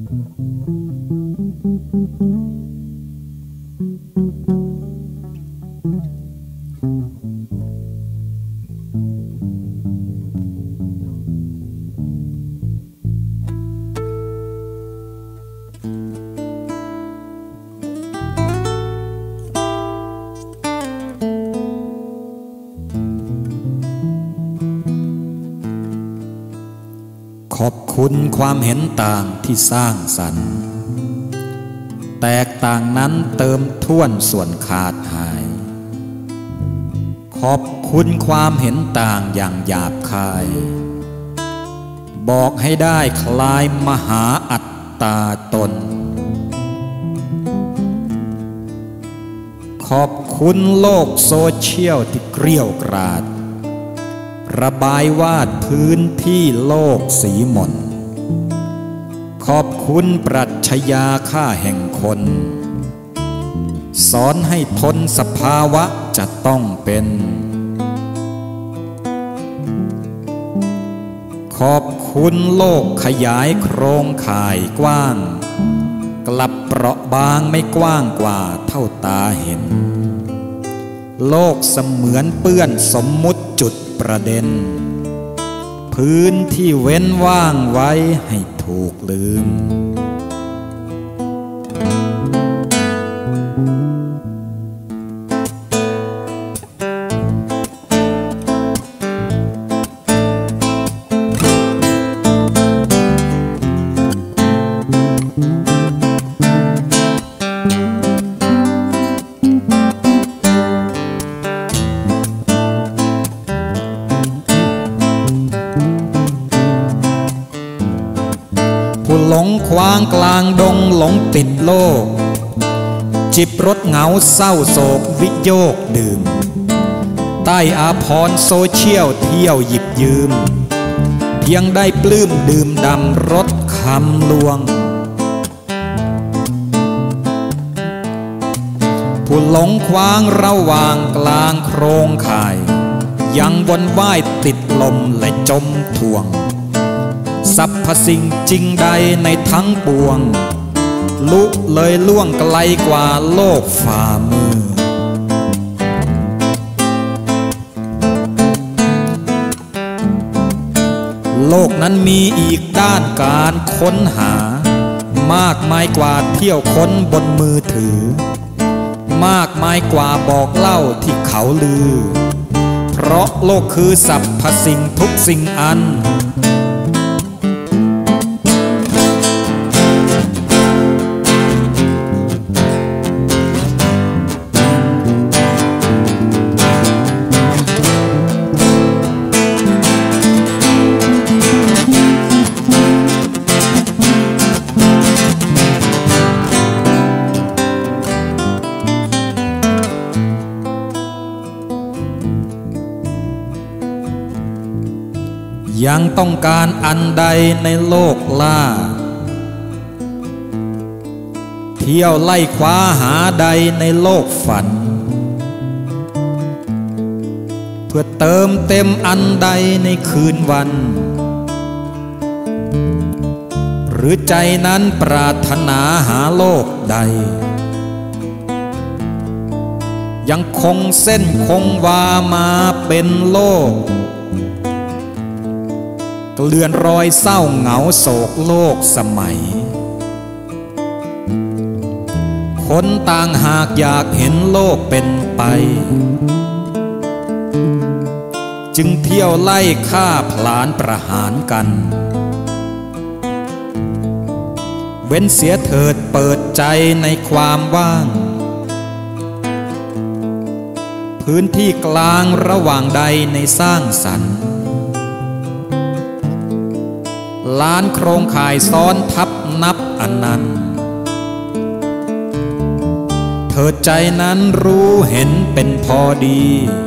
ขอบคุณความเห็นต่างที่สร้างสรรค์แตกต่างนั้นเติมท่วนส่วนขาดหายขอบคุณความเห็นต่างอย่างหยาบคายบอกให้ได้คลายมหาอัตตาตนขอบคุณโลกโซเชียลที่เกรี้ยวกราดระบายวาดพื้นที่โลกสีหม่นขอบคุณปรัชญาค่าแห่งคนสอนให้ทนสภาวะจะต้องเป็นขอบคุณโลกขยายโครงข่ายกว้างกลับเปราะบางไม่กว้างกว่าเท่าตาเห็นโลกเสมือนเปื้อนสมมุติจุดประเด็นพื้นที่เว้นว่างไว้ให้ถูกลืมผู้หลงควางกลางดงหลงติดโลกจิบรสเหงาเศร้าโศกวิโยกดื่มใต้อาภรณ์โซเชียลเที่ยวหยิบยืมเพียงได้ปลื้มดื่มดำรสคำลวงผู้หลงควางระหว่างกลางโครงข่ายยังวนว่ายติดลมและจมถ่วงสรรพสิ่งจริงใดในทั้งปวงลุเลยล่วงไกลกว่าโลกฝ่ามือโลกนั้นมีอีกด้านการค้นหามากมายกว่าเที่ยวค้นบนมือถือมากมายกว่าบอกเล่าที่เขาลือเพราะโลกคือสรรพสิ่งทุกสิ่งอันยังต้องการอันใดในโลกล่าเที่ยวไล่คว้าหาใดในโลกฝันเพื่อเติมเต็มอันใดในคืนวันหรือใจนั้นปรารถนาหาโลกใดยังคงเส้นคงวามาเป็นโลกเลือนรอยเศร้าเหงาโศกโลกสมัยคนต่างหากอยากเห็นโลกเป็นไปจึงเที่ยวไล่ฆ่าผลาญประหารกันเว้นเสียเถิดเปิดใจในความว่างพื้นที่กลางระหว่างใดในสร้างสรรค์ล้านโครงข่ายซ้อนทับนับอนันต์เธอใจนั้นรู้เห็นเป็นพอดี